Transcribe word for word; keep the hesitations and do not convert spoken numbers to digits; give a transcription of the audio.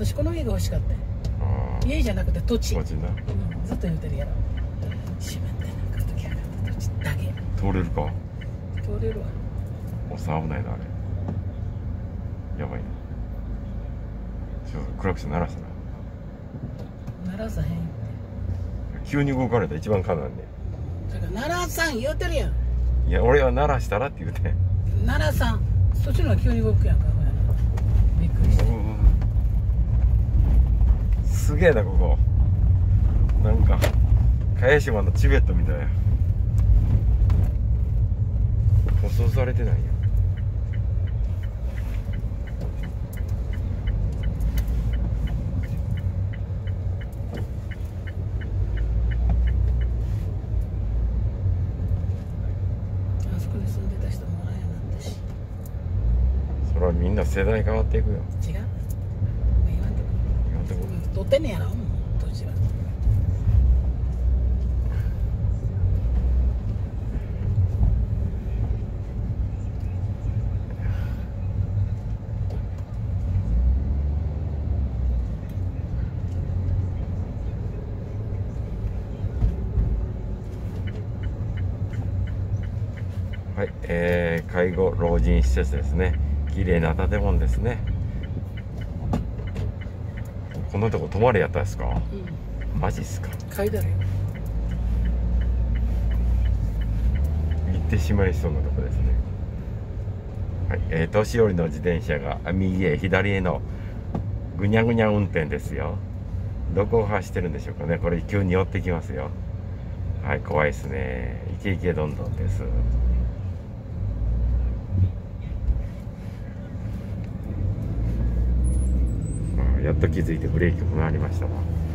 私この家が欲しかったよ。家じゃなくて土地。土地な、うん、ずっと言うてるやろ。閉まってなくてきゃなかった土地だけ。 通れるか。 通れるわ。 おっさん危ないなあれ。やばいな。ちょっとクラクション鳴らしたな。鳴らさへん。 急に動かれたら一番かなんで。 だから鳴らさん言うてるやん。 いや俺は鳴らしたらって言うて。 鳴らさん。そっちのは急に動くやんか。びっくりした。 すげえなここ。なんか萱島のチベットみたいな。舗装されてないや。 あそこに住んでた人もおらんようになったし。 それはみんな世代変わっていくよ。 違う。言わんとこ。 言わんとこ。 取ってんねやろ。土地は。 はい、えー、介護老人施設ですね。綺麗な建物ですね。こんなとこ泊まれやったんですか。うん、マジっすか。 書いてあるよ。 行ってしまいそうなとこですね。はい、えー、年寄りの自転車が右へ左へのぐにゃぐにゃ運転ですよ。どこを走ってるんでしょうかね。これ急に寄ってきますよ。はい、怖いですね。イケイケどんどんです。やっと気づいてブレーキも回りましたわ。